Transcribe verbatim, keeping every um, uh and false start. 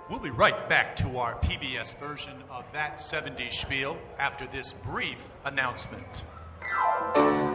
We'll be right back to our P B S version of that seventies spiel after this brief announcement.